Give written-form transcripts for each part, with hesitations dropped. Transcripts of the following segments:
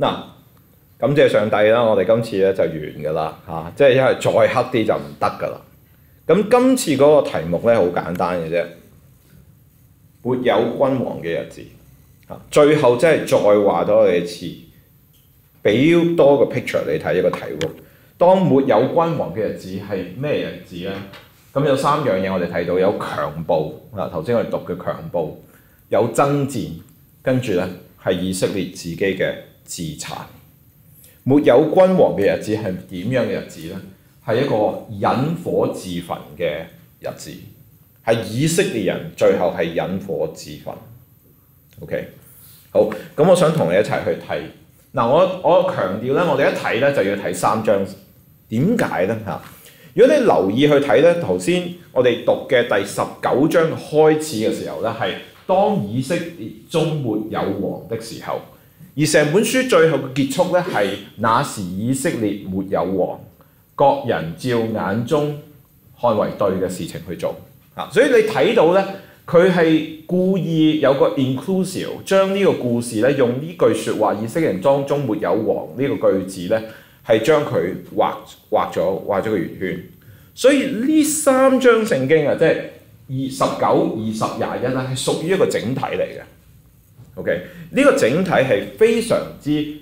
嗱，感謝上帝啦，我哋今次咧就完㗎啦嚇，即係因為再黑啲就唔得㗎啦。咁今次嗰個題目咧好簡單嘅啫，沒有君王嘅日子嚇。最後即係再話多你一次，俾多個 picture 你睇一個題目。當沒有君王嘅日子係咩日子咧？咁有3樣嘢我哋睇到，有強暴嗱，頭先我哋讀嘅強暴，有爭戰，跟住咧係以色列自己嘅自殘。沒有君王嘅日子係點樣嘅日子咧？係一個引火自焚嘅日子，係以色列人最後係引火自焚。OK， 好，咁我想同你一齊去睇。嗱，我強調咧，我哋一睇咧就要睇3章。點解咧嚇？如果你留意去睇咧，頭先我哋讀嘅第19章開始嘅時候咧，係當以色列中沒有王的時候，而成本書最後嘅結束咧係那時以色列沒有王，各人照眼中看為對嘅事情去做啊。所以你睇到咧，佢係故意有個 inclusive， 將呢個故事咧用呢句説話，以色列人當中沒有王呢個句子咧，係將佢畫咗個圓圈。所以呢3章聖經啊，即係19、20、21咧，係屬於一個整體嚟嘅。OK， 呢個整體係非常之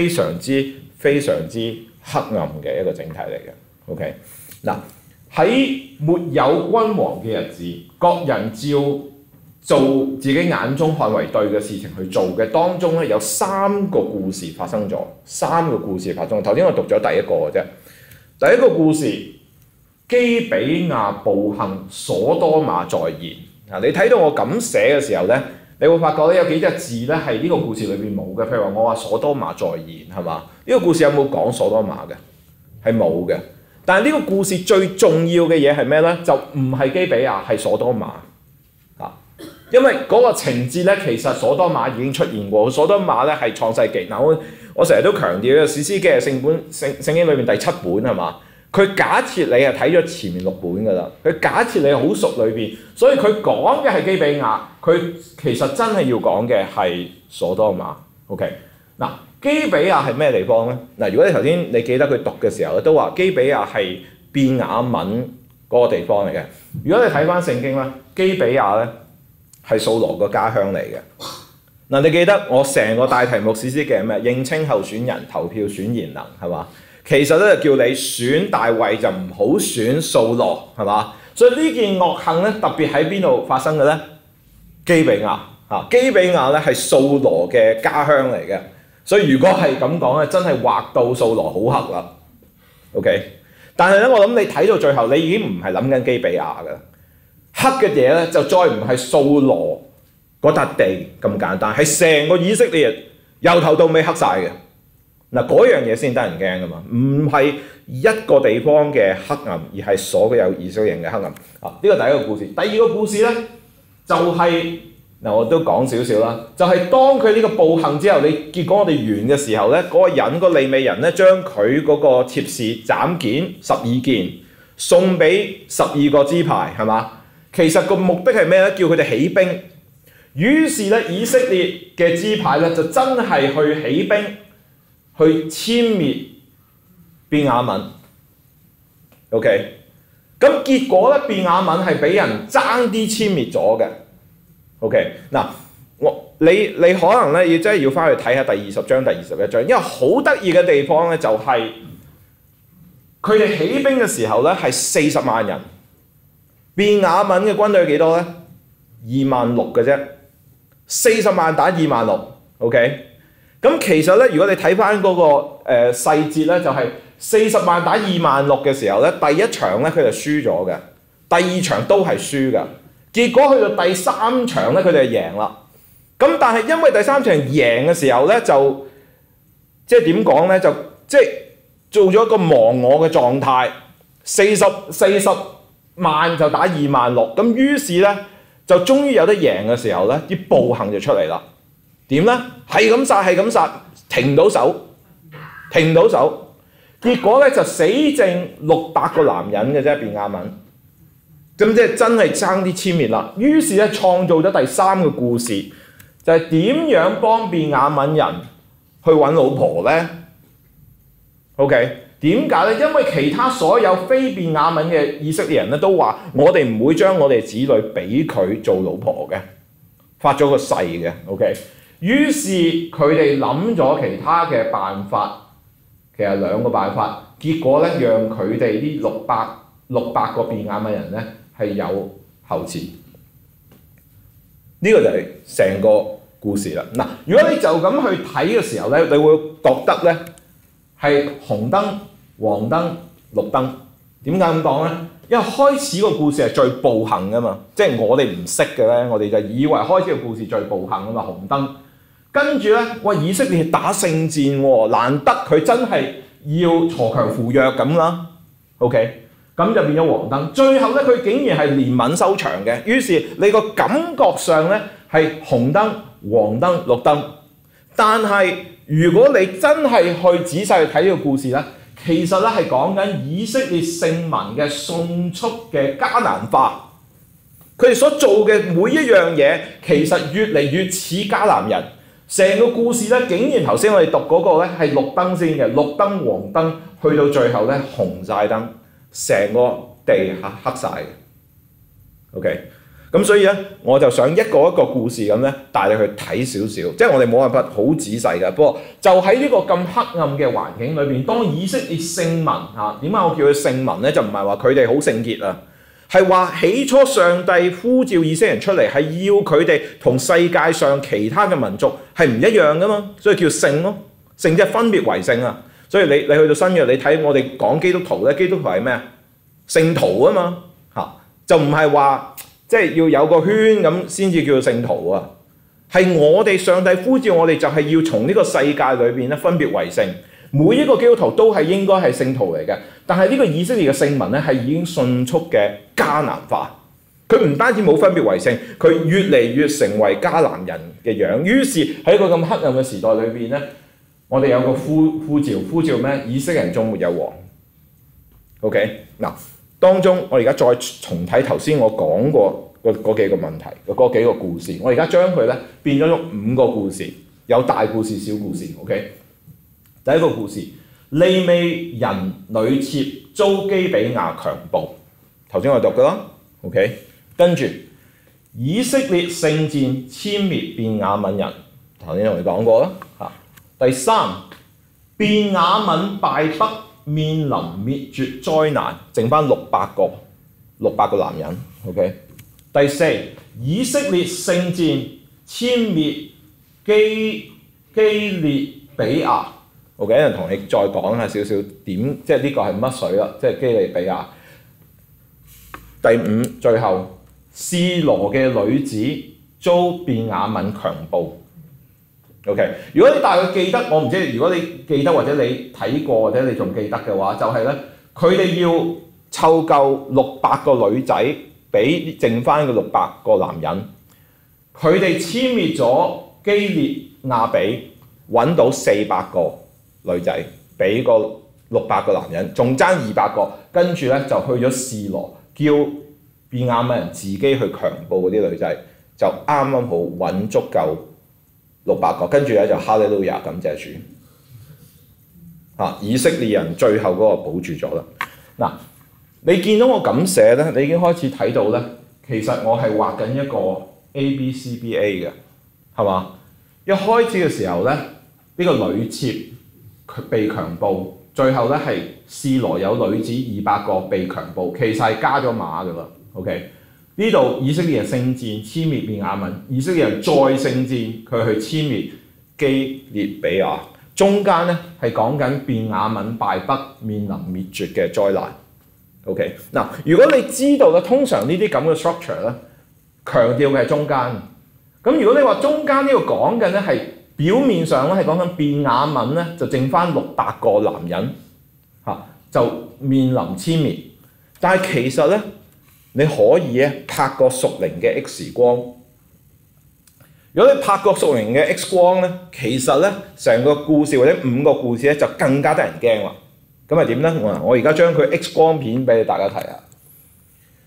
黑暗嘅一個整體嚟嘅。OK， 嗱，喺沒有君王嘅日子，各人照做自己眼中看為對嘅事情去做嘅當中咧，有3個故事發生咗。頭先我讀咗第一個嘅啫。第一個故事，基比亞暴行，所多瑪在現。嗱，你睇到我咁寫嘅時候咧，你會發覺咧有幾隻字咧係呢個故事裏邊冇嘅。譬如話我話所多瑪在現係嘛？呢個故事有冇講所多瑪嘅？係冇嘅。但係呢個故事最重要嘅嘢係咩咧？就唔係基比亞，係所多瑪啊。因為嗰個情節咧，其實所多瑪已經出現過。所多瑪咧係創世記。嗱，我成日都強調嘅士師記係聖經裏面第7本係嘛？佢假設你係睇咗前面6本㗎啦，佢假設你好熟裏邊，所以佢講嘅係基比亞，佢其實真係要講嘅係所多瑪。OK， 嗱，基比亞係咩地方咧？嗱，如果你頭先你記得佢讀嘅時候咧，都話基比亞係便雅憫嗰個地方嚟嘅。如果你睇翻聖經咧，基比亞咧係掃羅個家鄉嚟嘅。嗱，你記得我成個大題目士師記係咩？認清候選人，投票選賢能，係嘛？其實咧就叫你選大衛就唔好選掃羅，係嘛？所以呢件惡行咧特別喺邊度發生嘅咧？基比亞嚇，基比亞咧係掃羅嘅家鄉嚟嘅。所以如果係咁講咧，真係畫到掃羅好黑啦。OK， 但係咧我諗你睇到最後，你已經唔係諗緊基比亞㗎啦。黑嘅嘢咧就再唔係掃羅嗰笪地咁簡單，係成個以色列由頭到尾黑晒嘅。嗱，嗰樣嘢先得人驚㗎嘛，唔係一個地方嘅黑暗，而係所有以色列人嘅黑暗。啊，呢個第一個故事。第二個故事咧，就係嗱，我都講少少啦，就係當佢呢個暴行之後，結果我哋完嘅時候咧，嗰個利未人咧將佢嗰個妾侍斬件12件送俾12個支派，係嘛？其實個目的係咩咧？叫佢哋起兵。於是咧，以色列嘅支派咧就真係去起兵。去殲滅便雅憫 ，OK， 咁結果咧，便雅憫係俾人爭啲殲滅咗嘅 ，OK， 嗱，你可能咧要真係要翻去睇下第20章、第21章，因為好得意嘅地方咧就係佢哋起兵嘅時候咧係40萬人，便雅憫嘅軍隊幾多咧？26,000嘅啫，40萬打26,000 ，OK。咁其實咧，如果你睇翻嗰個細節咧，就係40萬打26,000嘅時候咧，第一場咧佢就輸咗嘅，第2場都係輸嘅，結果去到第3場咧佢哋就贏啦。咁但係因為第3場贏嘅時候咧，就即係點講咧，就即係做咗一個忘我嘅狀態，40萬就打26,000，咁於是咧就終於有得贏嘅時候咧，啲暴行就出嚟啦。點咧？係咁殺，停唔到手，結果咧就死剩600個男人嘅啫，便雅憫。咁即係真係爭啲殲滅啦。於是咧創造咗第3個故事，就係點樣幫便雅憫人去揾老婆呢？ OK， 點解呢？因為其他所有非便雅憫嘅以色列人咧都話：我哋唔會將我哋子女俾佢做老婆嘅，發咗個誓嘅。OK， 於是佢哋諗咗其他嘅辦法，其實2個辦法，結果咧讓佢哋呢600個便雅憫人咧係有後嗣。呢個就係成個故事啦。嗱，如果你就咁去睇嘅時候咧，你會覺得咧係紅燈、黃燈、綠燈。點解咁講咧？因為開始個故事係最暴行噶嘛，即係我哋唔識嘅咧，我哋就以為開始個故事最暴行啊嘛，紅燈。跟住咧，喂，以色列打勝戰喎，難得佢真係要鋤強扶弱咁啦。OK。咁就變咗黃燈，最後咧佢竟然係憐憫收場嘅，於是你個感覺上咧係紅燈、黃燈、綠燈。但係如果你真係去仔細去睇呢個故事咧，其實咧係講緊以色列聖民嘅迅速嘅迦南化，佢哋所做嘅每一樣嘢其實越嚟越似迦南人。成個故事咧竟然頭先我哋讀嗰個咧係綠燈先嘅，綠燈、黃燈，去到最後咧紅晒燈。成個地黑晒嘅 ，OK， 咁所以咧，我就想一個一個故事咁咧，帶你去睇少少，即係我哋冇辦法好仔細嘅。不過就喺呢個咁黑暗嘅環境裏邊，當以色列聖民嚇，點解我叫佢聖民咧？就唔係話佢哋好聖潔啊，係話起初上帝呼召以色列人出嚟，係要佢哋同世界上其他嘅民族係唔一樣噶嘛，所以叫聖咯，聖即係分別為聖啊。所以你去到新約，你睇我哋講基督徒咧，基督徒係咩啊？聖徒啊嘛嚇，就唔係話即係要有個圈咁先至叫做聖徒啊。係我哋上帝呼召我哋，就係要從呢個世界裏邊咧分別為聖。每一個基督徒都係應該係聖徒嚟嘅，但係呢個以色列嘅聖民咧係已經迅速嘅迦南化。佢唔單止冇分別為聖，佢越嚟越成為迦南人嘅樣。於是喺一個咁黑暗嘅時代裏邊咧，我哋有個呼召咩？以色列人中沒有王。OK， 嗱，當中我而家再重睇頭先我講過嗰幾個問題，嗰幾個故事，我而家將佢咧變咗5個故事，有大故事、小故事。OK， 第一個故事，利未人女妾遭基比亞強暴，頭先我讀嘅啦。OK， 跟住以色列勝戰殲滅便雅憫人，頭先我哋講過啦。第3，便雅憫敗北，面臨滅絕災難，剩翻600個男人。OK。第4，以色列勝戰殲滅基列比亞。OK， 有人同你再講下少少點，即係呢個係乜水啦？即係基列比亞。第5，最後示羅嘅女子遭便雅憫強暴。OK， 如果你大概記得，我唔知如果你記得或者你睇過或者你仲記得嘅話，就係咧，佢哋要湊夠600個女仔，俾剩翻嘅600個男人，佢哋殲滅咗基列亞比，揾到400個女仔，俾個600個男人，仲爭200個，跟住咧就去咗示羅，叫便雅憫人自己去強暴嗰啲女仔，就啱啱好揾足夠600個，跟住咧就哈利路亞感謝主，以色列人最後嗰個保住咗啦。嗱，你見到我咁寫咧，你已經開始睇到咧，其實我係畫緊一個 ABCBA 嘅，係嘛？一開始嘅時候咧，呢個女妾被強暴，最後咧係示羅有女子200個被強暴，其實係加咗碼㗎啦。OK。呢度以色列人勝戰殲滅便雅憫，以色列人再勝戰佢去殲滅基列比亞，中間咧係講緊便雅憫敗北面臨滅絕嘅災難。OK， 嗱，如果你知道咧，通常呢啲咁嘅 structure 咧，強調嘅係中間。咁如果你話中間呢個講緊咧係表面上咧係講緊便雅憫咧就剩翻600個男人就面臨殲滅，但係其實咧。你可以咧拍個屬靈嘅 X 光。如果你拍個屬靈嘅 X 光咧，其實咧成個故事或者5個故事咧就更加得人驚啦。咁係點咧？我而家將佢 X 光片俾大家睇下。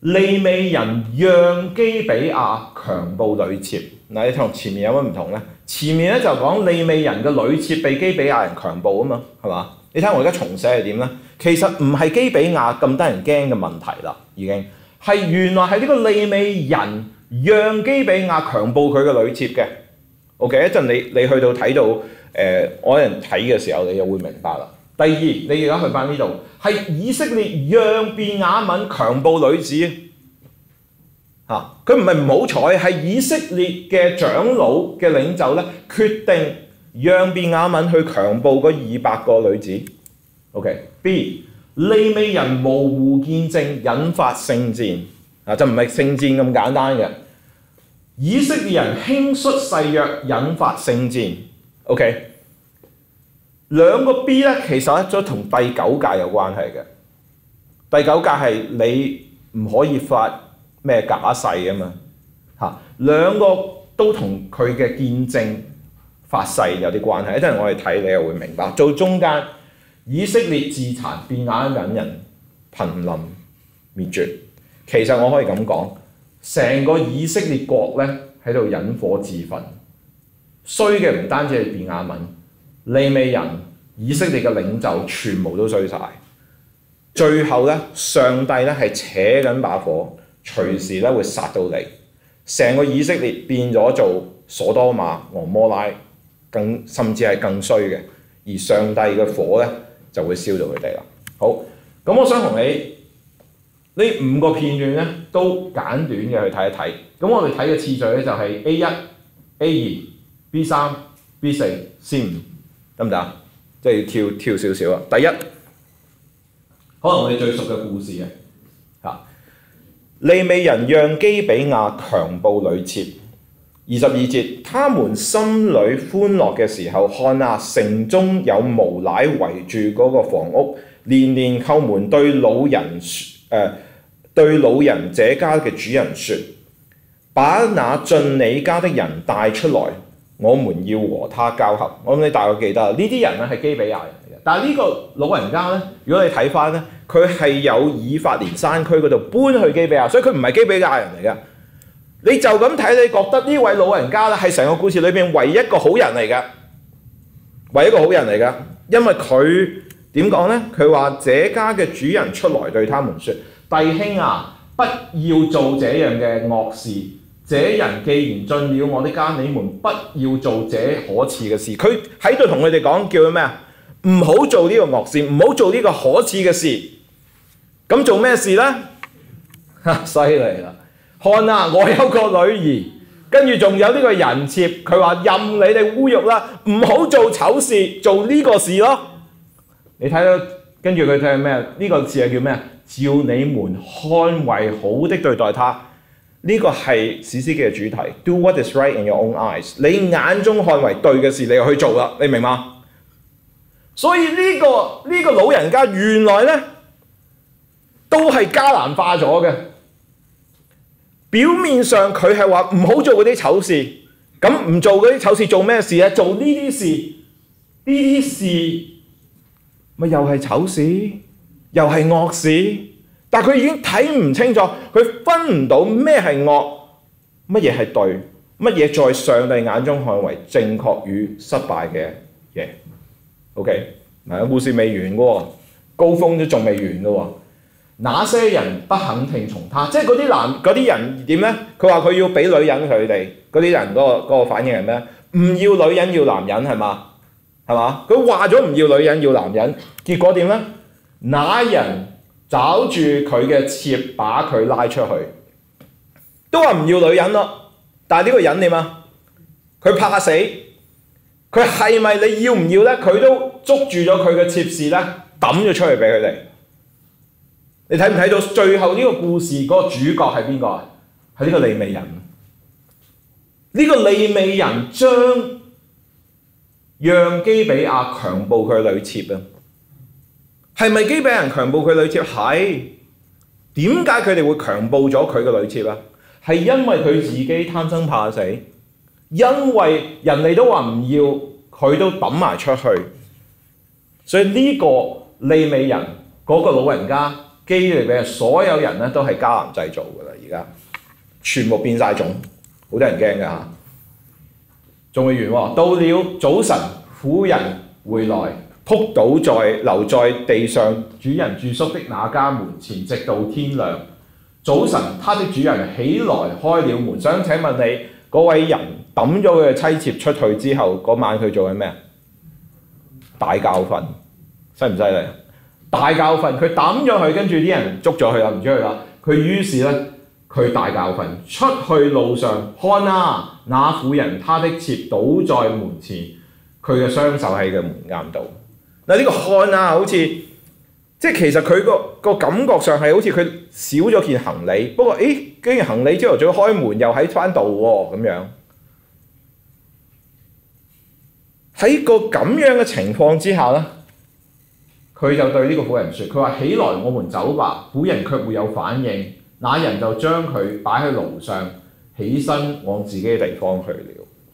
利未人讓基比亞強暴女妾。嗱，你同前面有乜唔同咧？前面咧就講利未人嘅女妾被基比亞人強暴啊嘛，係嘛？你睇我而家重寫係點咧？其實唔係基比亞咁得人驚嘅問題啦，已經係原來係呢個利未人讓基比亞強暴佢嘅女妾嘅。OK， 一陣你去到睇到我有人睇嘅時候，你就會明白啦。第二，你而家去翻呢度，係以色列讓便雅憫強暴女子嚇，佢唔係唔好彩，係以色列嘅長老嘅領袖咧，決定讓便雅憫去強暴嗰200個女子。OK，B， 利未人模糊見證引發聖戰啊，就唔係聖戰咁簡單嘅。以色列人輕率誓約引發聖戰。OK， 兩個 B 咧，其實咧都同第9誡有關係嘅。第9誡係你唔可以發咩假誓啊嘛嚇，兩個都同佢嘅見證發誓有啲關係。一陣我哋睇你又會明白。做中間，以色列自殘，便雅憫人瀕臨滅絕。其實我可以咁講。成個以色列國咧喺度引火自焚，衰嘅唔單止係便雅憫，利未人、以色列嘅領袖全部都衰晒。最後咧，上帝咧係扯緊把火，隨時咧會殺到你。成個以色列變咗做所多瑪、蛾摩拉，甚至係更衰嘅。而上帝嘅火咧就會燒到佢哋啦。好，咁我想同你。呢5個片段咧都簡短嘅去睇一睇，咁我哋睇嘅次序咧就係 A1、A2、B3、B4、C5，得唔得啊？即係要跳少少啊！第一，可能我哋最熟嘅故事嘅嚇，利未人讓基比亞強暴女妾。22節，他們心裏歡樂嘅時候，看啊，城中有無賴圍住嗰個房屋，連連叩門對老人這家嘅主人說：把那進你家的人帶出來，我們要和他交合。我諗你大概記得呢啲人咧係基比亞人嚟嘅，但係呢個老人家咧，如果你睇翻咧，佢係有以法蓮山區嗰度搬去基比亞，所以佢唔係基比亞人嚟嘅。你就咁睇，你覺得呢位老人家咧係成個故事裏邊唯一一個好人嚟嘅，唯一一個好人嚟嘅，因為佢點講咧？佢話：這家嘅主人出來對他們說。弟兄啊，不要做這樣嘅惡事。這人既然進了我的家，你們不要做這可恥嘅事。佢喺度同佢哋講，叫佢咩啊？唔好做呢個惡事，唔好做呢個可恥嘅事。咁做咩事呢？犀利啦！看啊，我有個女兒，跟住仲有呢個人妾。佢話任你哋侮辱啦，唔好做醜事，做呢個事咯。你睇到跟住佢睇咩？呢個字係叫咩？照你們看為好的對待他，呢個係士師記嘅主題。Do what is right in your own eyes。你眼中看為對嘅事，你就去做啦。你明嗎？所以呢個老人家原來咧都係迦南化咗嘅。表面上佢係話唔好做嗰啲醜事，咁唔做嗰啲醜事做咩事咧？做呢啲事，呢啲事咪又係醜事？又係惡事，但佢已經睇唔清楚，佢分唔到咩係惡，乜嘢係對，乜嘢在上帝眼中看為正確與失敗嘅嘢。OK， 嗱，故事未完嘅喎，高峰都仲未完嘅喎。那些人不肯聽從他，即係嗰啲人點咧？佢話佢要俾女人佢哋，嗰啲人嗰個反應係咩？唔要女人要男人係嘛？係嘛？佢話咗唔要女人要男人，結果點咧？那人找住佢嘅妾，把佢拉出去，都話唔要女人咯。但係呢個人點啊？佢怕死，佢係咪你要唔要咧？佢都捉住咗佢嘅妾侍咧，抌咗出去俾佢哋。你睇唔睇到最後呢個故事嗰個主角係邊個啊？係呢個利未人。呢個利未人將讓基比亞強暴佢女妾啊！係咪基比亞人強暴佢女妾？係。點解佢哋會強暴咗佢嘅女妾啊？係因為佢自己貪生怕死，因為人哋都話唔要，佢都抌埋出去。所以呢個利未人嗰個老人家基利比所有人咧都係迦南製造㗎啦，而家全部變晒種，好多人驚㗎嚇。仲未完喎，到了早晨，婦人回來，仆倒留在地上主人住宿的那家門前，直到天亮。早晨，他的主人起來開了門，想請問你嗰位人抌咗佢嘅妻妾出去之後，嗰晚佢做緊咩啊？大覺瞓，犀唔犀利？大覺瞓，佢抌咗佢，跟住啲人捉咗佢啦，唔知佢啦。佢於是咧，佢大覺瞓，出去路上看啊，那婦人他的妾倒在門前，佢嘅雙手喺個門檻度。嗱，呢個看啊，好似即係其實佢個感覺上係好似佢少咗件行李，不過竟然行李朝頭早開門又喺翻度喎，咁樣。喺個咁樣嘅情況之下咧，佢就對呢個婦人説：佢話起來，我們走吧。婦人卻沒有反應，那人就將佢擺喺爐上，起身往自己嘅地方去了。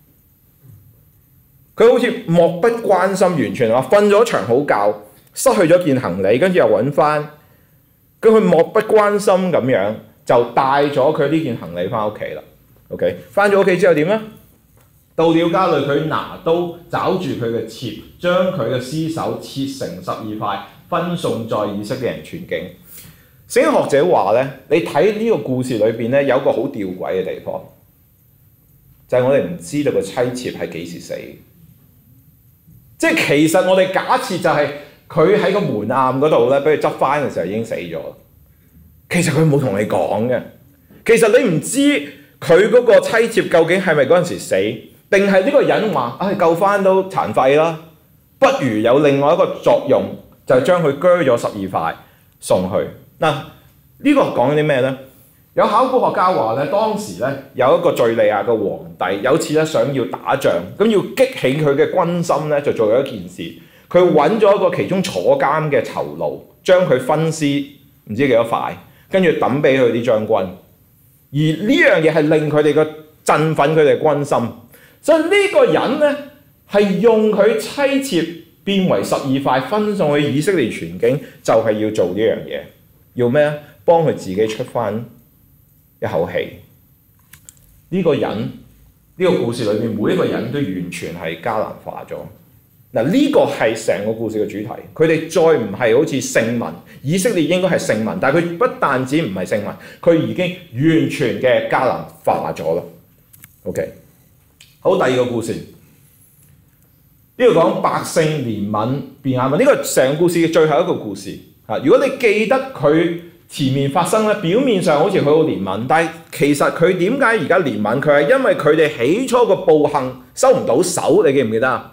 佢好似漠不關心，完全話瞓咗場好覺，失去咗件行李，跟住又揾翻。咁佢漠不關心咁樣就帶咗佢呢件行李翻屋企啦。OK， 翻咗屋企之後點咧？到了家裏，佢拿刀抓住佢嘅妾，將佢嘅屍首切成12塊，分送在以色列人全境。聖經學者話咧，你睇呢個故事裏邊咧，有個好吊詭嘅地方，就係我哋唔知道個妻妾係幾時死。即係其實我哋假設就係佢喺個門檻嗰度咧，俾佢執翻嘅時候已經死咗。其實佢冇同你講嘅。其實你唔知佢嗰個妻妾究竟係咪嗰陣時死，定係呢個人話救翻都殘廢啦，不如有另外一個作用，就係將佢鋸咗12塊送去。嗱，呢個講啲咩咧？有考古學家話咧，當時咧有一個敍利亞嘅皇帝，有次咧想要打仗，咁要激起佢嘅軍心咧，就做咗一件事。佢揾咗一個其中坐監嘅囚奴，將佢分屍唔知幾多塊，跟住抌俾佢啲將軍。而呢樣嘢係令佢哋嘅振奮佢哋軍心。所以呢個人咧係用佢妻妾變為12塊，分送去以色列全境，就係要做呢樣嘢。要咩啊？幫佢自己出翻一口氣。呢個人，呢個故事裏面每一個人都完全係迦南化咗。嗱，呢個係成個故事嘅主題。佢哋再唔係好似聖民，以色列應該係聖民，但係佢不但止唔係聖民，佢已經完全嘅迦南化咗啦。OK， 好，第二個故事，呢度講百姓憐憫便雅憫，呢個成個故事嘅最後一個故事。如果你記得佢前面發生咧，表面上好似佢好憐憫，但係其實佢點解而家憐憫？佢係因為佢哋起初個暴行收唔到手，你記唔記得啊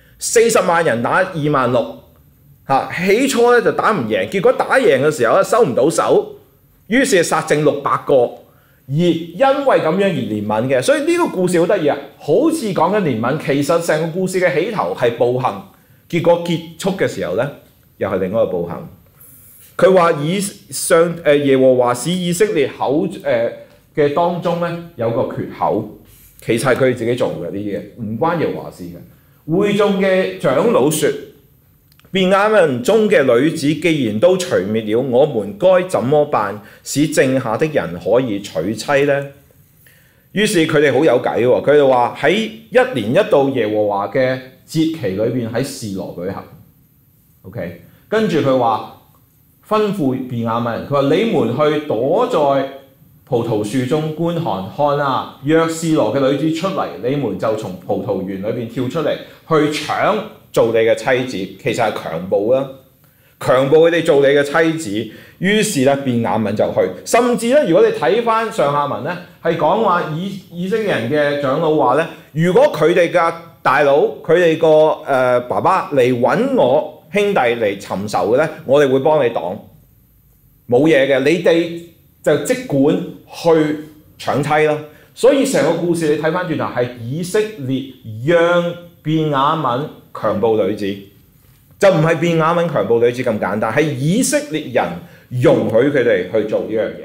？40萬人打26000，起初咧就打唔贏，結果打贏嘅時候咧收唔到手，於是殺剩600個，而因為咁樣而憐憫嘅。所以呢個故事好得意啊，好似講緊憐憫，其實成個故事嘅起頭係暴行，結果結束嘅時候咧又係另一個暴行。佢話耶和華使以色列口嘅當中咧有個缺口，其實係佢哋自己做嘅，呢啲嘢唔關耶和華事嘅。會眾嘅長老說：便雅憫中嘅女子既然都除滅了，我們該怎麼辦，使剩下的人可以娶妻呢？於是佢哋好有計喎，佢哋話喺1年1度耶和華嘅節期裏邊喺示羅舉行。OK， 跟住佢話吩咐便雅憫人，佢話你們去躲在葡萄樹中觀看，看啊！若示羅嘅女子出嚟，你們就從葡萄園裏邊跳出嚟，去搶做你嘅妻子。其實係強暴啦，強暴佢哋做你嘅妻子。於是咧，便雅憫就去。甚至咧，如果你睇翻上下文咧，係講話以色列人嘅長老話咧，如果佢哋嘅大佬、佢哋個爸爸嚟揾我兄弟嚟尋仇嘅咧，我哋會幫你擋，冇嘢嘅。你哋就即管去搶妻啦。所以成個故事你睇翻轉頭係以色列讓便雅憫強暴女子，就唔係便雅憫強暴女子咁簡單，係以色列人容許佢哋去做呢樣嘢。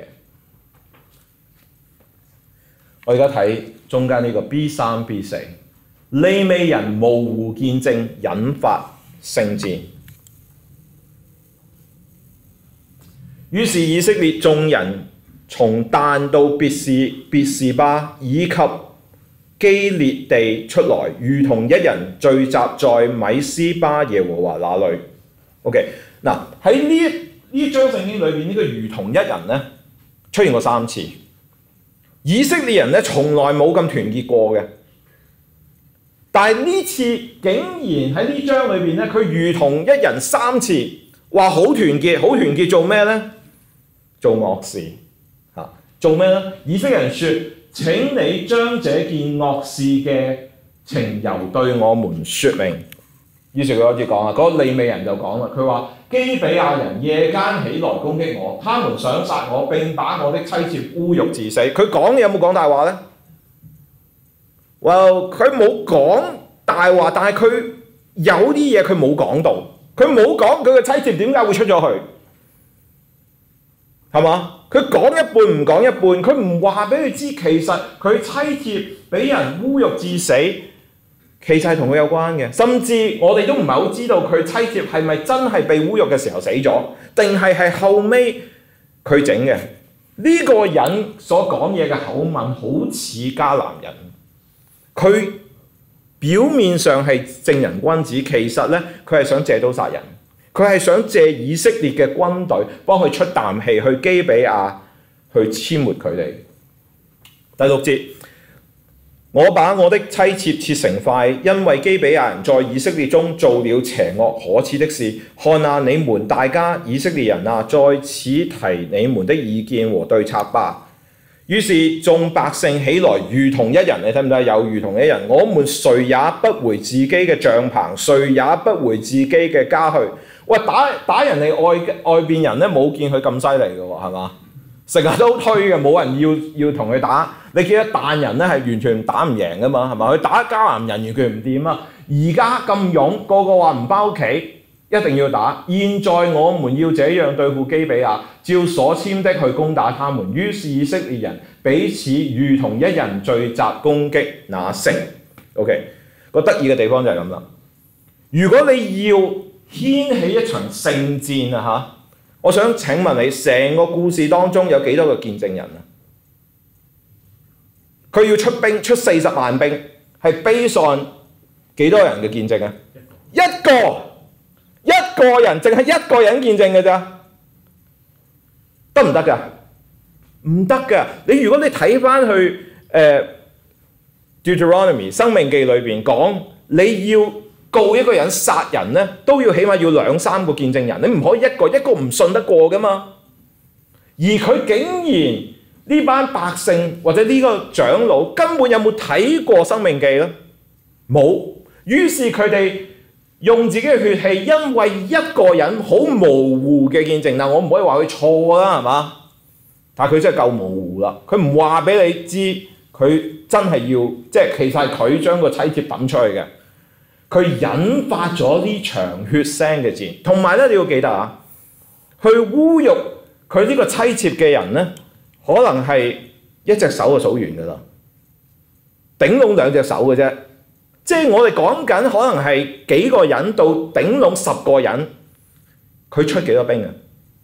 我而家睇中間呢個 B3 B4， 利未人模糊見證引發聖戰。 於是以色列眾人從但到別是巴以及基列地出來，如同一人聚集在米斯巴耶和華那裏。OK， 嗱喺呢章聖經裏邊，呢個如同一人咧出現過3次。以色列人咧從來冇咁團結過嘅，但係呢次竟然喺呢章裏邊咧，佢如同一人3次，話好團結，好團結做咩咧？做惡事嚇，做咩咧？以色列人說：請你將這件惡事嘅情由對我們説明。於是佢開始講啦，嗰個利未人就講啦，佢話：基比亞人夜間起來攻擊我，他們想殺我，並把我的妻妾污辱致死。佢講嘅有冇講大話呢？佢冇講大話，但係佢有啲嘢佢冇講到，佢冇講佢嘅妻妾點解會出咗去，係嘛？佢講一半唔講一半，佢唔話俾佢知其實佢妻妾俾人污辱致死，其實係同佢有關嘅。甚至我哋都唔係好知道佢妻妾係咪真係被污辱嘅時候死咗，定係後尾佢整嘅。呢個人所講嘢嘅口吻好似迦南人，佢表面上係正人君子，其實咧佢係想借刀殺人。佢係想借以色列嘅軍隊幫佢出啖氣，去基比亞去殲滅佢哋。第6節，我把我的妻妾切成塊，因為基比亞人在以色列中做了邪惡可恥的事。看啊，你們大家以色列人啊，在此提你們的意見和對策吧。於是眾百姓起來如同一人，你睇唔睇？有如同一人，我們誰也不回自己嘅帳篷，誰也不回自己嘅家去。喂，打人哋外邊人咧，冇見佢咁犀利嘅喎，係嘛？成日都推嘅，冇人要同佢打。你記得但人咧係完全打唔贏嘅嘛，係嘛？佢打迦南人完全唔掂啊！而家咁勇，個個話唔返屋企，一定要打。現在我們要這樣對付基比亞，照所簽的去攻打他們。於是以色列人彼此如同一人聚集攻擊那城。OK， 個得意嘅地方就係咁啦。如果你要掀起一場聖戰啊！我想請問你，成個故事當中有幾多個見證人啊？佢要出兵，出40萬兵，係based on幾多人嘅見證啊？一個人，淨係一個人見證嘅咋？得唔得㗎？唔得㗎！如果你睇返去Deuteronomy 申命記裏邊講，你要告一個人殺人咧，都要起碼要2-3個見證人，你唔可以一個唔信得過噶嘛。而佢竟然呢班百姓或者呢個長老根本有冇睇過申命記咧？冇。於是佢哋用自己嘅血氣，因為一個人好模糊嘅見證，嗱我唔可以話佢錯啦，係嘛？但係佢真係夠模糊啦，佢唔話俾你知，佢真係要即係其實係佢將個妻妾抌出去嘅。佢引發咗呢場血腥嘅戰，同埋咧你要記得啊，去侮辱佢呢個妻妾嘅人咧，可能係一隻手就數完㗎啦，頂籠2隻手嘅啫。即係我哋講緊可能係幾個人到頂籠10個人，佢出幾多兵啊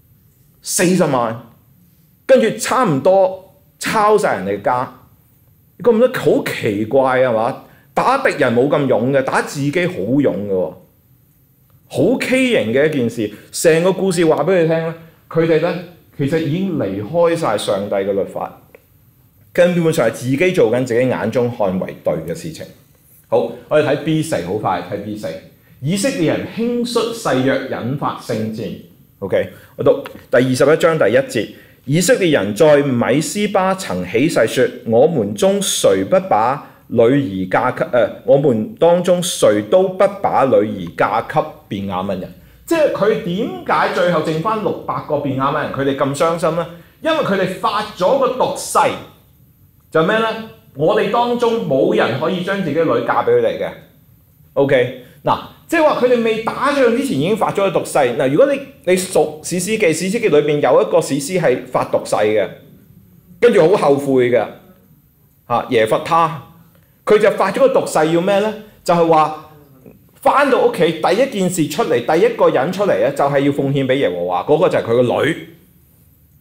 ？40萬，跟住差唔多抄晒人哋家，覺唔覺得好奇怪啊？嘛？打敵人冇咁勇嘅，打自己好勇嘅喎，好畸形嘅一件事。成個故事話俾你聽咧，佢哋咧其實已經離開晒上帝嘅律法，根本上係自己做緊自己眼中看為對嘅事情。好，我哋睇 B4， 好快睇 B4。以色列人輕率誓約，引發聖戰。OK， 我讀第21章第1節。以色列人在米斯巴曾起誓說：我們中誰不把女兒嫁給我們當中誰都不把女兒嫁給便雅憫人。即係佢點解最後剩翻600個便雅憫人，佢哋咁傷心呢？因為佢哋發咗個毒誓，就咩呢？我哋當中冇人可以將自己女嫁俾佢哋嘅。OK， 嗱，即係話佢哋未打仗之前已經發咗個毒誓。嗱，如果你熟士師記，士師記裏邊有一個士師係發毒誓嘅，跟住好後悔嘅耶弗他。佢就發咗個毒誓要咩呢？就係話返到屋企第一件事出嚟，第一個人出嚟咧，就係要奉獻俾耶和華，嗰個就係佢個女。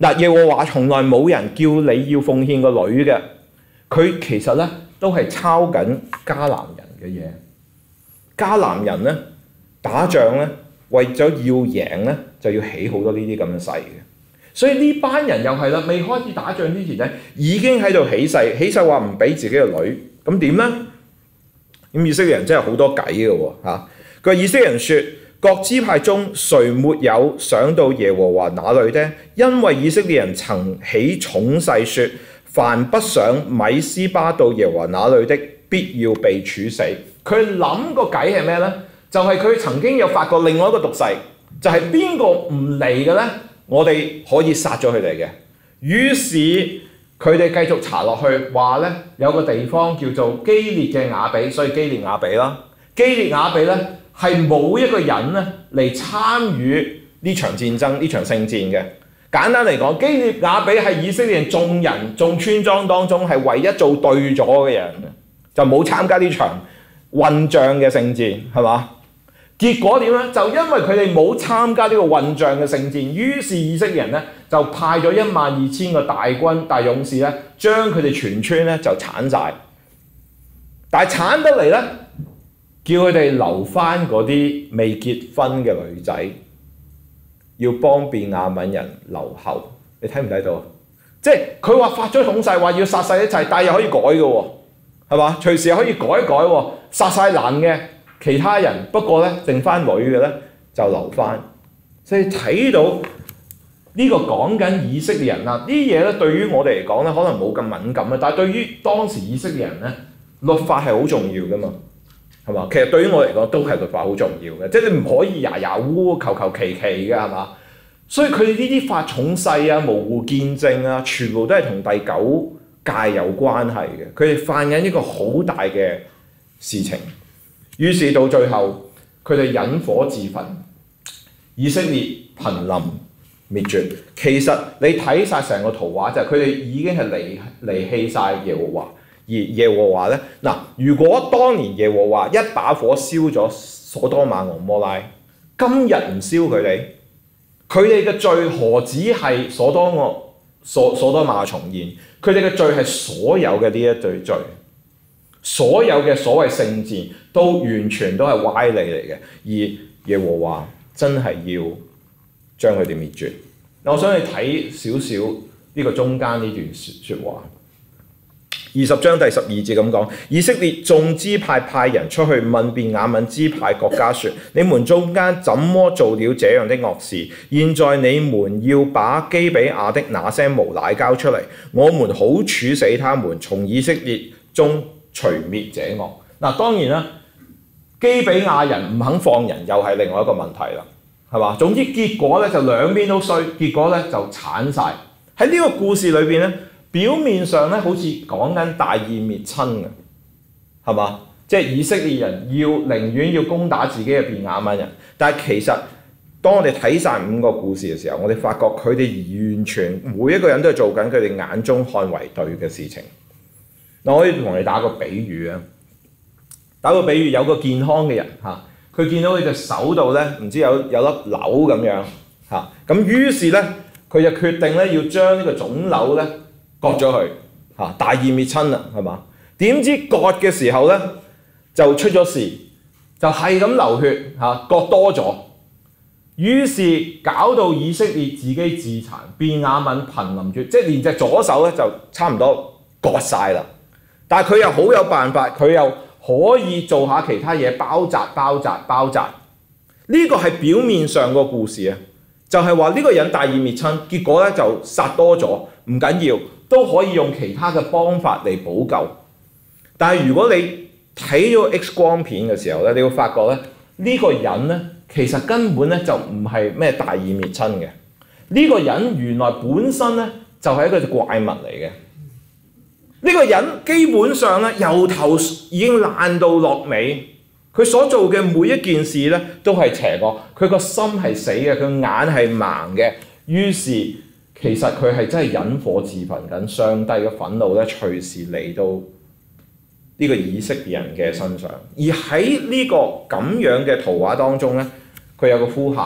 嗱，耶和華從來冇人叫你要奉獻個女嘅，佢其實咧都係抄緊迦南人嘅嘢。迦南人咧打仗咧，為咗要贏咧，就要起好多呢啲咁嘅誓嘅。所以呢班人又係啦，未開始打仗之前咧，已經喺度起誓，起誓話唔俾自己嘅女，咁點咧？咁以色列人真係好多計嘅喎嚇。佢話以色列人說：各支派中誰沒有上到耶和華那裏呢？因為以色列人曾起重誓說：凡不上米斯巴到耶和華那裏的，必要被處死。佢諗個計係咩呢？就係佢曾經有發過另外一個毒誓，就係邊個唔嚟嘅呢？我哋可以殺咗佢哋嘅。於是佢哋繼續查落去，話呢有個地方叫做基列嘅雅比，所以基列雅比啦。基列雅比呢係冇一個人呢嚟參與呢場戰爭，呢場聖戰嘅。簡單嚟講，基列雅比係以色列人眾村莊當中係唯一做對咗嘅人，就冇參加呢場混帳嘅聖戰，係嘛？結果點呢？就因為佢哋冇參加呢個混帳嘅聖戰，於是以色列人呢就派咗12000個大軍大勇士呢，將佢哋全村呢就剷晒。但係剷得嚟呢，叫佢哋留翻嗰啲未結婚嘅女仔，要幫便雅憫人留後。你睇唔睇到？即係佢話發咗統誓，話要殺晒一切，但係又可以改嘅喎，係嘛？隨時可以改一改喎，殺晒男嘅其他人，不過咧剩翻女嘅咧就留翻。所以睇到呢個講緊以色列人啦，呢啲嘢咧對於我哋嚟講咧可能冇咁敏感啊，但係對於當時以色列人咧，律法係好重要噶嘛。係嘛？其實對於我嚟講都係律法好重要嘅，即係你唔可以牙烏求求其其嘅，係嘛？所以佢哋呢啲發重誓啊、模糊見證啊，全部都係同第9誡有關係嘅。佢哋犯緊一個好大嘅事情，於是到最後佢哋引火自焚，以色列瀕臨滅絕。其實你睇晒成個圖畫就係佢哋已經係離棄晒耶和華。而耶和華咧，嗱，如果當年耶和華一把火燒咗所多瑪俄摩拉，今日唔燒佢哋嘅罪何止係所多瑪重現？佢哋嘅罪係所有嘅呢一對罪，所有嘅所謂聖戰都完全都係歪理嚟嘅。而耶和華真係要將佢哋滅絕。嗱，我想你睇少少呢個中間呢段説話。20章第12節咁講，以色列眾支派派人出去問便雅憫支派各家說：你們中間怎麼做了這樣的惡事？現在你們要把基比亞的那些無賴交出嚟，我們好處死他們，從以色列中除滅這惡。嗱，當然啦，基比亞人唔肯放人，又係另外一個問題啦，係嘛？總之結果咧就兩邊都衰，結果咧就剷晒。喺呢個故事裏邊咧。表面上咧，好似講緊大義滅親嘅，係嘛？即係以色列人寧願要攻打自己嘅便雅憫人，但係其實當我哋睇晒5個故事嘅時候，我哋發覺佢哋完全每一個人都係做緊佢哋眼中看為對嘅事情。嗱，我可以同你打個比喻啊，有個健康嘅人嚇，佢見到佢隻手度咧，唔知有粒瘤咁樣嚇，咁於是咧佢就決定咧要將呢個腫瘤咧割咗佢嚇，大義滅親啦，係嘛？點知割嘅時候咧就出咗事，就係咁流血嚇，割多咗，於是搞到以色列自己自殘，便雅憫瀕臨絕，即係連隻左手咧就差唔多割晒啦。但係佢又好有辦法，佢又可以做下其他嘢，包紮。呢個係表面上個故事啊，就係話呢個人大義滅親，結果咧就殺多咗，唔緊要。都可以用其他嘅方法嚟補救，但係如果你睇咗 X 光片嘅時候咧，你會發覺咧呢個人咧其實根本咧就唔係咩大義滅親嘅，呢個人原來本身咧就係一個怪物嚟嘅。呢個人基本上咧由頭已經爛到落尾，佢所做嘅每一件事咧都係邪惡，佢個心係死嘅，佢眼係盲嘅，於是。其實佢係真係引火自焚緊，上帝嘅憤怒咧隨時嚟到呢個以色列人嘅身上。而喺呢個咁樣嘅圖畫當中咧，佢有個呼喊，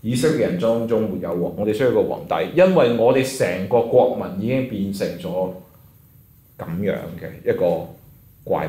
以色列人當中沒有王，我哋需要個皇帝，因為我哋成個國民已經變成咗咁樣嘅一個怪物。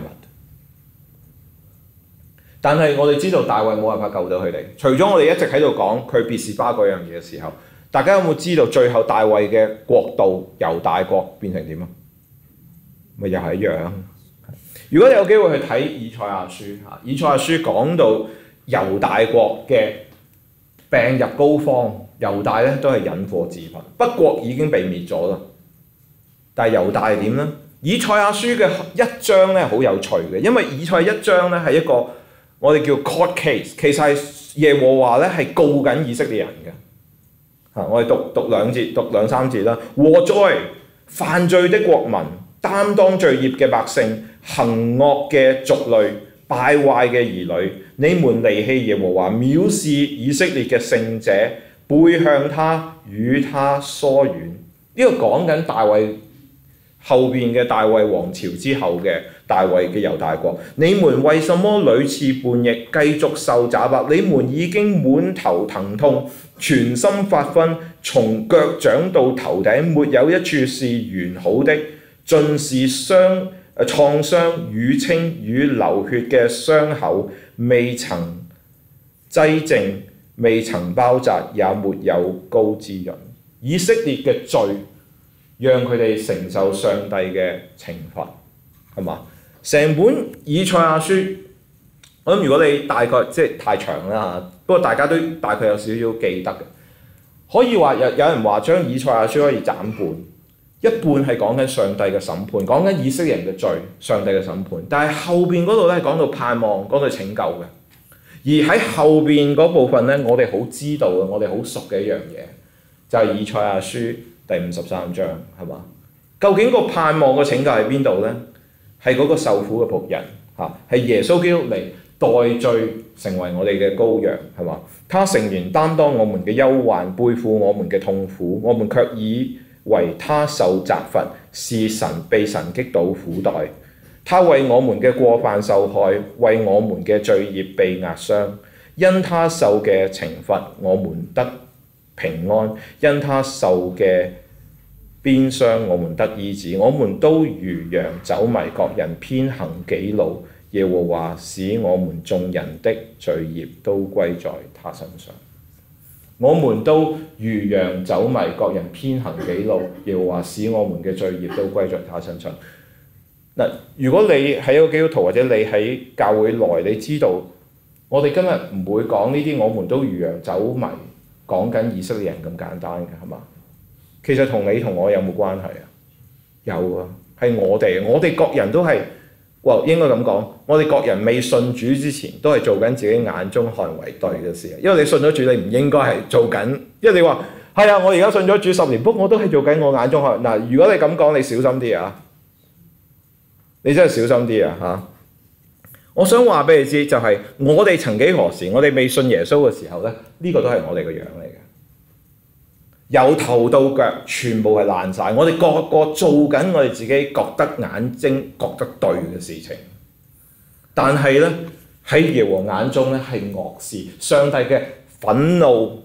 但係我哋知道大衛冇辦法救到佢哋，除咗我哋一直喺度講佢別是巴嗰樣嘢嘅時候，大家有冇知道最後大衛嘅國度猶大國變成點啊？咪又係一樣。如果你有機會去睇以賽亞書嚇，以賽亞書講到猶大國嘅病入膏肓，猶大咧都係引禍自焚，北國已經被滅咗啦。但係猶大係點咧？以賽亞書嘅一章咧好有趣嘅，因為以賽亞一章咧係一個我哋叫 court case， 其實係耶和華咧係告緊以色列人嘅。我哋讀兩節，讀兩三節啦。禍哉！犯罪的國民，擔當罪孽嘅百姓，行惡嘅族類，敗壞嘅兒女，你們離棄耶和華，藐視以色列嘅聖者，背向他，與他疏遠。呢個講緊大衛後邊嘅大衛王朝之後嘅大衛嘅猶大國。你們為什麼屢次叛逆，繼續受責罰？你們已經滿頭疼痛，全身發昏，從腳掌到頭頂沒有一處是完好的，盡是創傷、瘀青與流血嘅傷口，未曾劑淨，未曾包紮，也沒有膏滋潤。以色列嘅罪讓佢哋承受上帝嘅懲罰，係嘛？成本以賽亞書，我諗如果你大概即係太長啦嚇，不過大家都大概有少少記得嘅。可以話有人話將以賽亞書可以斬半，一半係講緊上帝嘅審判，講緊以色列人嘅罪，上帝嘅審判。但係後邊嗰度咧講到盼望，講到拯救嘅。而喺後邊嗰部分咧，我哋好知道嘅，我哋好熟嘅一樣嘢，就係以賽亞書第53章，係嘛？究竟個盼望嘅拯救喺邊度咧？係嗰個受苦嘅僕人嚇，係耶穌基督嚟代罪成為我哋嘅羔羊，係嘛？他誠然擔當我們嘅憂患，背負我們嘅痛苦，我們卻以為他受責罰，是被神擊倒苦待。他為我們嘅過犯受害，為我們嘅罪孽被壓傷。因他受嘅懲罰，我們得平安；因他受嘅鞭傷，我們得醫治。我們都如羊走迷，各人偏行己路。耶和華使我們眾人的罪孽都歸在他身上。我們都如羊走迷，各人偏行己路。耶和華使我們嘅罪孽都歸在他身上。嗱，如果你係一個基督徒，或者你喺教會內，你知道我哋今日唔會講呢啲我們都如羊走迷，講緊以色列人咁簡單嘅，係嘛？其實同你同我有冇關係啊？有啊，係我哋各人都係，應該咁講，我哋各人未信主之前都係做緊自己眼中看為對嘅事。因為你信咗主，你唔應該係做緊，因為你話係啊，我而家信咗主10年，不過我都係做緊我眼中看。嗱，如果你咁講，你小心啲啊！你真係小心啲啊！嚇，我想話俾你知，就係我哋曾幾何時，我哋未信耶穌嘅時候咧，呢個都係我哋個樣嚟嘅。由頭到腳全部係爛晒，我哋個個做緊我哋自己覺得眼睛覺得對嘅事情，但係咧喺耶和華眼中咧係惡事，上帝嘅憤怒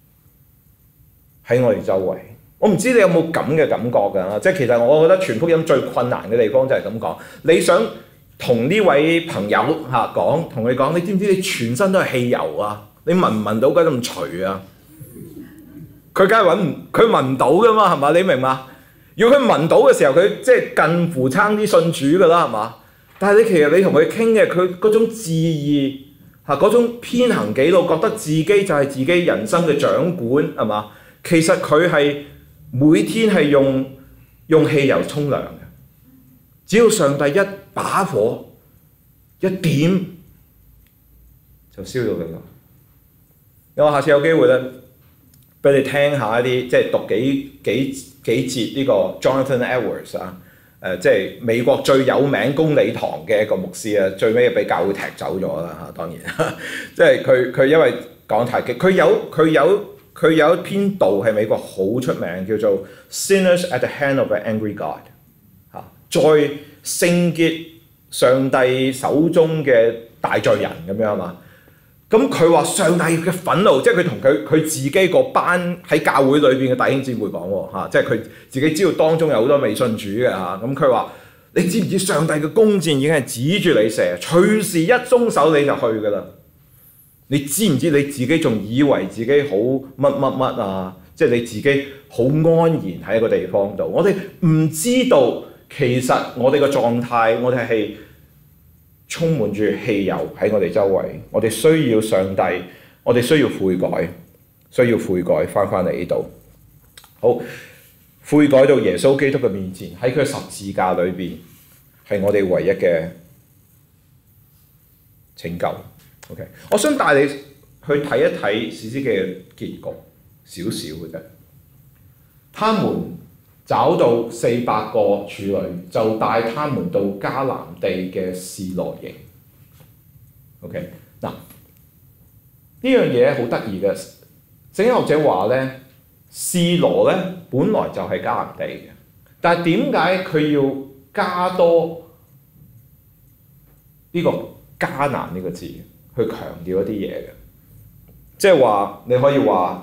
喺我哋周圍。我唔知你有冇咁嘅感覺㗎？即係其實我覺得傳福音最困難嘅地方就係咁講，你想同呢位朋友講，同佢講，你知唔知你全身都係汽油啊？你聞唔聞到嗰陣除啊？佢梗係佢聞唔到㗎嘛，係嘛？你明嘛？如果佢聞到嘅時候，佢即係近乎差啲信主㗎啦，係嘛？但係其實你同佢傾嘅，佢嗰種志意嗰種偏行己路，覺得自己就係自己人生嘅掌管，係嘛？其實佢係每天係用汽油沖涼嘅，只要上帝一把火一點就燒到佢啦。我下次有機會咧，俾你聽下一啲，即係讀幾節呢個 Jonathan Edwards 啊，即係美國最有名公理堂嘅一個牧師啊，最尾俾教會踢走咗啦嚇，當然，即係佢因為講太激，佢有一篇道係美國好出名，叫做 Sinners at the Hand of an Angry God 在聖潔上帝手中嘅大罪人咁樣嘛。 咁佢話上帝嘅憤怒，即係佢同佢自己個班喺教會裏邊嘅弟兄姊妹講喎，即係佢自己知道當中有好多未信主嘅嚇。咁佢話：你知唔知上帝嘅弓箭已經係指住你射，隨時一鬆手你就去㗎啦？你知唔知你自己仲以為自己好乜乜乜啊？即係你自己好安然喺一個地方度。我哋唔知道其實我哋嘅狀態，我哋係充滿住汽油喺我哋周圍。我哋需要上帝，我哋需要悔改，翻嚟呢度。好，悔改到耶穌基督嘅面前，喺佢十字架裏邊係我哋唯一嘅拯救。OK， 我想帶你去睇一睇士師記嘅結局，少少嘅啫。他們找到400個處女，就帶他們到迦南地嘅示羅營。OK， 嗱，呢樣嘢好得意嘅。聖經學者話咧，示羅咧本來就係迦南地嘅，但係點解佢要加多呢個迦南呢個字？去強調一啲嘢嘅，即係話你可以話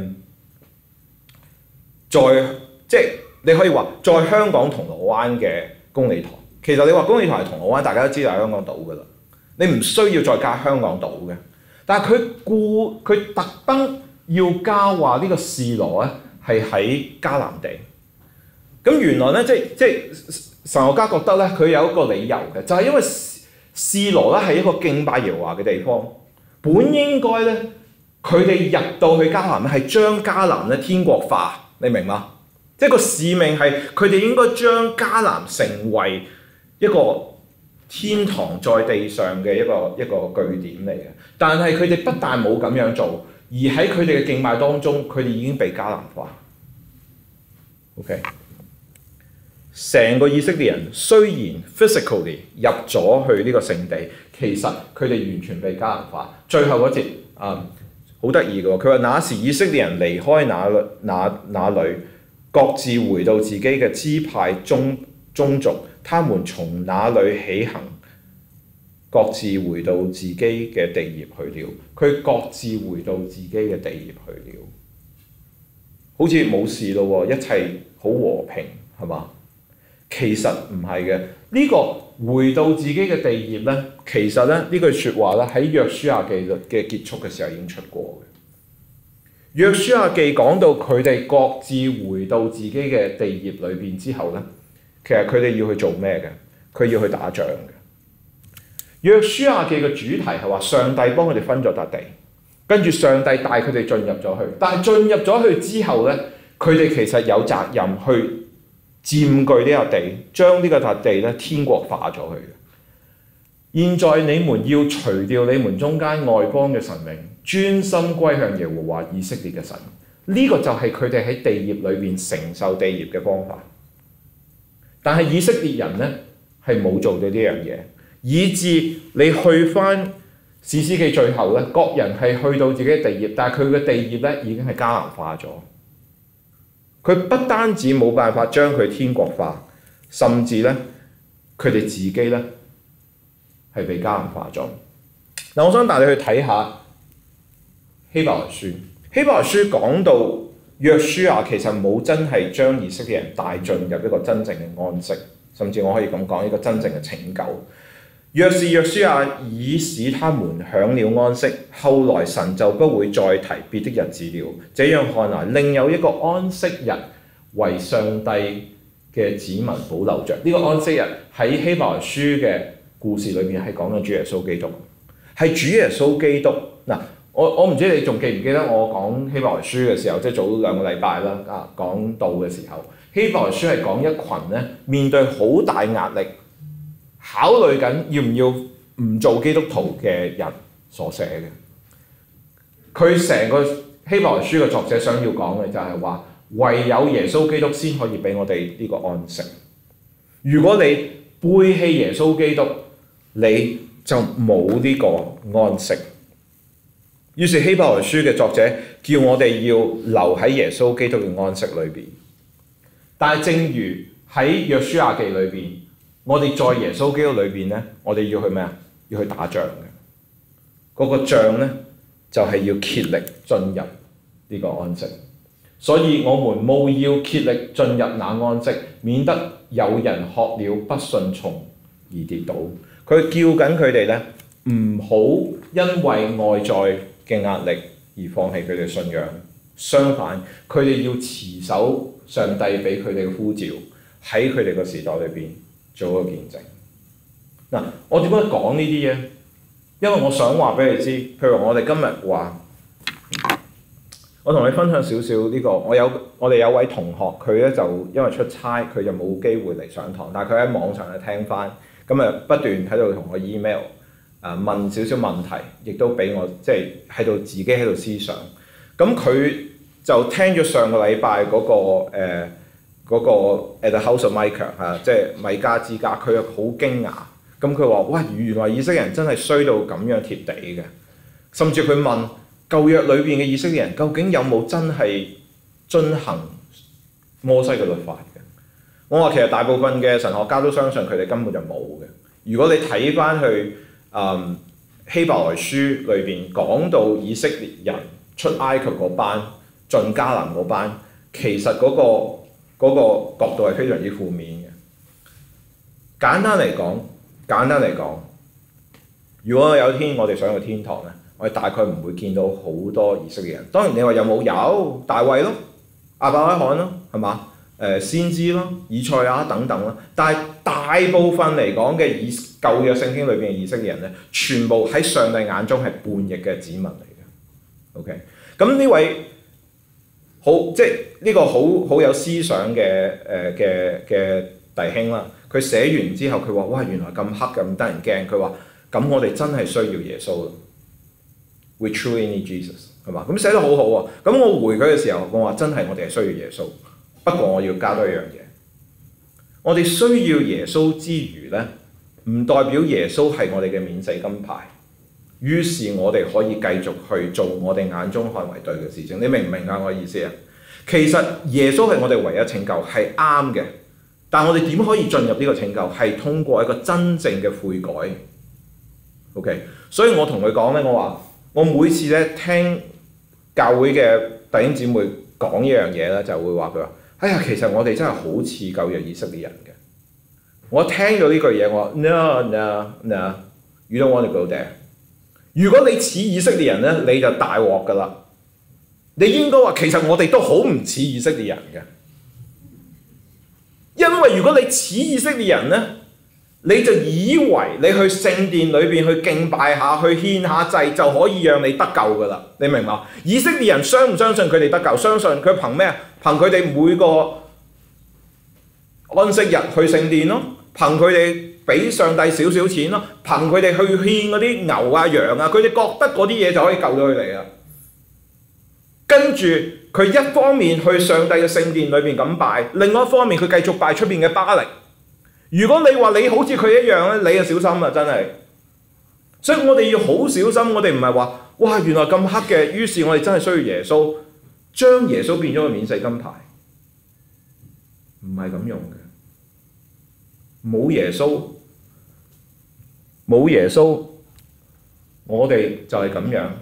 你可以話在香港銅鑼灣嘅公理堂，其實你話公理堂係銅鑼灣，大家都知道係香港島㗎啦，你唔需要再加香港島嘅。但係佢特登要加話呢個示羅咧係喺迦南地。咁原來咧即係神學家覺得咧佢有一個理由嘅，就係因為示羅咧係一個敬拜耶和華嘅地方，本應該咧佢哋入到去迦南咧係將迦南咧天國化，你明嗎？即係個使命係佢哋應該將迦南成為一個天堂在地上嘅一個據點嚟嘅。但係佢哋不但冇咁樣做，而喺佢哋嘅敬拜當中，佢哋已經被迦南化。OK。成個以色列人雖然 physically 入咗去呢個聖地，其實佢哋完全被迦南化。最後嗰節好得意嘅喎，佢話那時以色列人離開那裏，各自回到自己嘅支派宗族，他們從那裏起行，各自回到自己嘅地業去了。佢各自回到自己嘅地業去了，好似冇事咯喎，一切好和平係嘛？其實唔係嘅，呢個回到自己嘅地業咧，其實咧呢句説話咧喺約書亞記嘅結束嘅時候已經出過嘅。約書亞記講到佢哋各自回到自己嘅地業裏邊之後咧，其實佢哋要去做咩嘅？佢要去打仗嘅。約書亞記嘅主題係話上帝幫佢哋分咗笪地，跟住上帝帶佢哋進入咗去，但係進入咗去之後咧，佢哋其實有責任去佔據呢笪地，將呢個笪地咧天國化咗去嘅。現在你們要除掉你們中間外邦嘅神明，專心歸向耶和華以色列嘅神。呢個就係佢哋喺地業裏邊承受地業嘅方法。但係以色列人咧係冇做到呢樣嘢，以致你去翻士師記最後咧，各人係去到自己嘅地業，但係佢嘅地業咧已經係迦南化咗。佢不單止冇辦法將佢天國化，甚至咧佢哋自己咧係被迦南化咗。嗱，我想帶你去睇下希伯來書。希伯來書講到約書亞其實冇真係將以色列人帶進入一個真正嘅安息，甚至我可以咁講，一個真正嘅拯救。若是約書亞已使他們享了安息，後來神就不會再提別的日子了。這樣看來，另有一個安息日為上帝嘅子民保留着。呢個安息日喺希伯來書嘅故事裏面係講緊主耶穌基督，係主耶穌基督。嗱，我唔知你仲記唔記得我講希伯來書嘅時候，即係早2個禮拜啦，講道嘅時候，希伯來書係講一群咧面對好大壓力，考慮緊要唔要唔做基督徒嘅人所寫嘅。佢成個希伯來書嘅作者想要講嘅就係話，唯有耶穌基督先可以俾我哋呢個安息。如果你背棄耶穌基督，你就冇呢個安息。於是希伯來書嘅作者叫我哋要留喺耶穌基督嘅安息裏邊。但係正如喺約書亞記裏邊，我哋在耶穌基督裏邊咧，我哋要去咩啊？要去打仗嘅。 嗰個杖咧就係要竭力進入呢個安息。所以我們務要竭力進入那安息，免得有人學了不順從而跌倒。佢叫緊佢哋咧，唔好因為外在嘅壓力而放棄佢哋信仰。相反，佢哋要持守上帝俾佢哋嘅呼召，喺佢哋個時代裏邊做一個見證。嗱，我點解講呢啲嘢？因為我想話俾你知，譬如我哋今日話，我同你分享少少呢個。我哋有位同學，佢咧就因為出差，佢就冇機會嚟上堂，但係佢喺網上去聽翻，咁不斷喺度同我 email 問少少問題，亦都俾我即係喺度自己喺度思想。咁佢就聽咗上個禮拜嗰個 At the House of Micah 即係米迦之家，佢又好驚訝。咁佢話：哇，原來以色列人真係衰到咁樣貼地嘅。甚至佢問舊約裏邊嘅以色列人究竟有冇真係遵行摩西嘅律法嘅？我話其實大部分嘅神學家都相信佢哋根本就冇嘅。如果你睇翻去希伯來書裏邊講到以色列人出埃及嗰班進迦南嗰班，其實嗰個角度係非常之負面嘅。簡單嚟講，如果有一天我哋上去天堂咧，我哋大概唔會見到好多以色列人。當然你話有冇？有大衛咯，亞伯拉罕咯，係嘛？先知咯，以賽亞等等啦。但係大部分嚟講嘅舊約聖經裏邊嘅以色列人咧，全部喺上帝眼中係叛逆嘅子民嚟嘅。OK， 咁呢位即係呢個好有思想嘅弟兄啦。佢寫完之後，佢話：哇，原來咁黑咁得人驚。佢話：咁我哋真係需要耶穌咯。We truly need Jesus， 係嘛？咁寫得好好喎。咁我回佢嘅時候，我話：真係我哋係需要耶穌。不過我要加多一樣嘢，我哋需要耶穌之餘咧，唔代表耶穌係我哋嘅免死金牌。於是我哋可以繼續去做我哋眼中看為對嘅事情。你明唔明啊？我意思啊？其實耶穌係我哋唯一拯救，係啱嘅。但我哋點可以進入呢個拯救？係通過一個真正嘅悔改。OK， 所以我同佢講咧，我話我每次咧聽教會嘅弟兄姊妹講一樣嘢咧，就會話佢話：哎呀，其實我哋真係好似舊約以色列人嘅。我聽到呢句嘢，我話 No, you don't want to go there。如果你似以色列人咧，你就大鑊㗎啦。你應該話其實我哋都好唔似以色列人嘅。因為如果你似以色列人咧，你就以為你去聖殿裏邊去敬拜下，去獻下祭就可以讓你得救㗎啦。你明嘛？以色列人相唔相信佢哋得救？相信。佢憑咩？憑佢哋每個安息日去聖殿咯，憑佢哋俾上帝少少錢咯，憑佢哋去獻嗰啲牛啊羊啊，佢哋覺得嗰啲嘢就可以救到佢哋啦。跟住佢一方面去上帝嘅聖殿裏邊咁拜，另外一方面佢繼續拜出邊嘅巴力。如果你話你好似佢一樣咧，你就小心啦，真係。所以我哋要好小心，我哋唔係話哇原來咁黑嘅，於是我哋真係需要耶穌，將耶穌變咗個免死金牌，唔係咁用嘅。冇耶穌，我哋就係咁樣。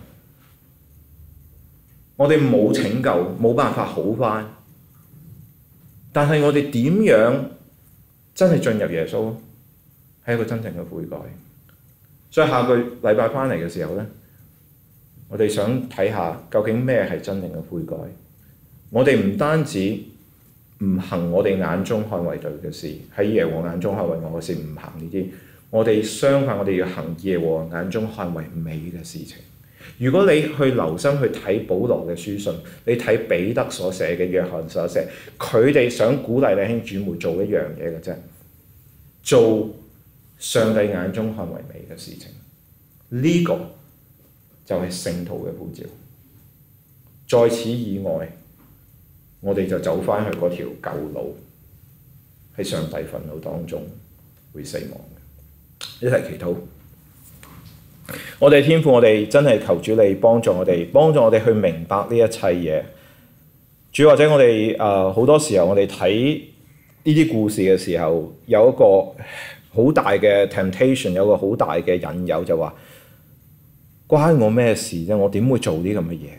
我哋冇拯救，冇辦法好返。但係我哋點樣真係進入耶穌？係一個真正嘅悔改。所以下個禮拜返嚟嘅時候咧，我哋想睇下究竟咩係真正嘅悔改。我哋唔單止唔行我哋眼中看為對嘅事，喺耶和華眼中看為惡嘅事唔行呢啲，我哋相反，我哋要行耶和華眼中看為美嘅事情。如果你去留心去睇保羅嘅書信，你睇彼得所寫嘅、約翰所寫，佢哋想鼓勵弟兄姊妹做一樣嘢嘅啫，做上帝眼中看為美嘅事情。呢個就係聖徒嘅呼召。在此以外，我哋就走返去嗰條舊路，喺上帝憤怒當中會死亡嘅。一齊祈禱。我哋天父，我哋真係求主你幫助我哋去明白呢一切嘢。主，或者我哋好多時候我哋睇呢啲故事嘅時候，有一個好大嘅 temptation， 有個好大嘅引誘，就話關我咩事啫？我點會做啲咁嘅嘢？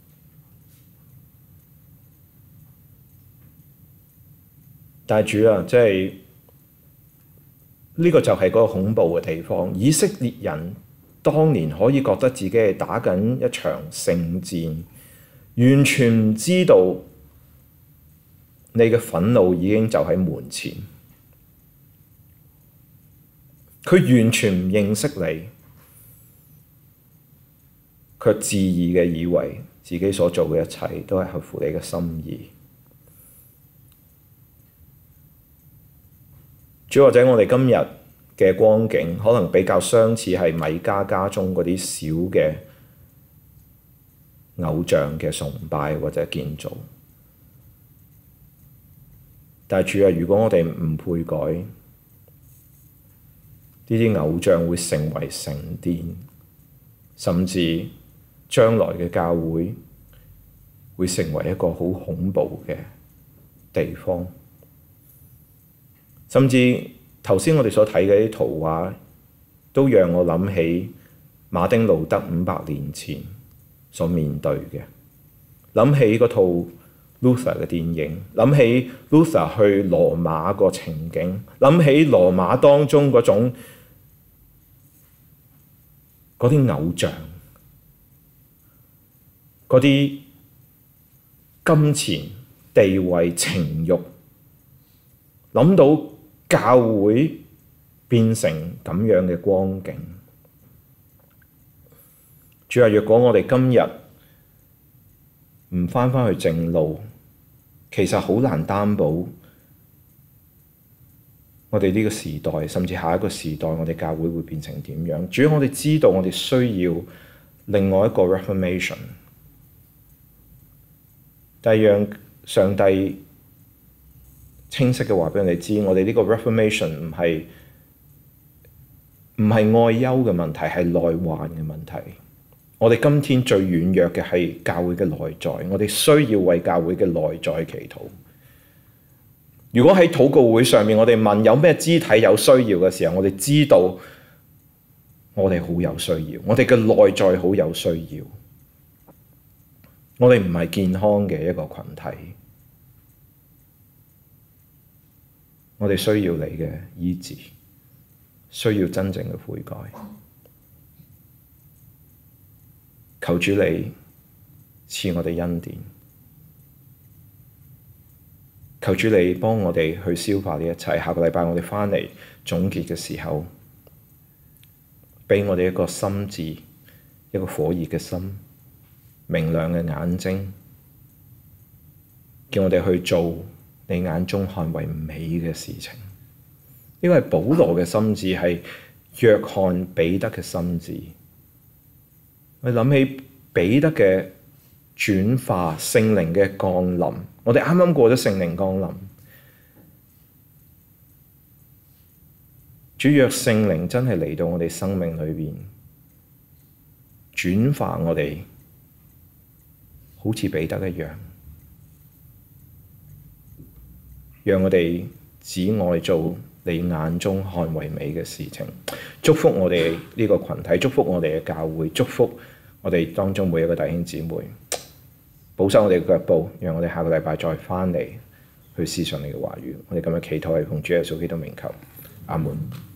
但係主啊，即係呢個就係嗰個恐怖嘅地方。以色列人當年可以覺得自己係打緊一場聖戰，完全唔知道你嘅憤怒已經就喺門前。佢完全唔認識你，卻自義嘅以為自己所做嘅一切都係合乎你嘅心意。主，或者我哋今日嘅光景可能比較相似係米迦家中嗰啲小嘅偶像嘅崇拜或者建造。但係主啊，如果我哋唔悔改，呢啲偶像會成為聖殿，甚至將來嘅教會會成為一個好恐怖嘅地方。甚至頭先我哋所睇嘅啲圖畫，都讓我諗起馬丁路德500年前所面對嘅，諗起嗰套 Luther 嘅電影，諗起 Luther 去羅馬個情景，諗起羅馬當中嗰種嗰啲偶像，嗰啲金錢、地位、情慾，諗到教會變成咁樣嘅光景。主啊，若果我哋今日唔返去正路，其實好難擔保我哋呢個時代，甚至下一個時代，我哋教會會變成點樣？主要我哋知道我哋需要另外一個 Reformation， 但係讓上帝清晰嘅話俾我哋知，我哋呢個 Reformation 唔係愛憂嘅問題，係內患嘅問題。我哋今天最軟弱嘅係教會嘅內在，我哋需要為教會嘅內在祈禱。如果喺禱告會上面，我哋問有咩肢體有需要嘅時候，我哋知道我哋好有需要，我哋嘅內在好有需要。我哋唔係健康嘅一個群體，我哋需要你嘅醫治，需要真正嘅悔改。求主你賜我哋恩典，求主你幫我哋去消化呢一切。下個禮拜我哋返嚟總結嘅時候，畀我哋一個心智，一個火熱嘅心，明亮嘅眼睛，叫我哋去做你眼中看為美嘅事情。因為保羅嘅心智係約翰彼得嘅心智。我諗起彼得嘅轉化，聖靈嘅降臨。我哋啱啱過咗聖靈降臨，主若聖靈真係嚟到我哋生命裏邊，轉化我哋，好似彼得一樣，讓我哋只愛做你眼中看為美嘅事情。祝福我哋呢個群體，祝福我哋嘅教會，祝福我哋當中每一個弟兄姊妹，保守我哋嘅腳步，讓我哋下個禮拜再返嚟去思想你嘅話語。我哋今日祈禱係奉主耶穌基督名求，阿門。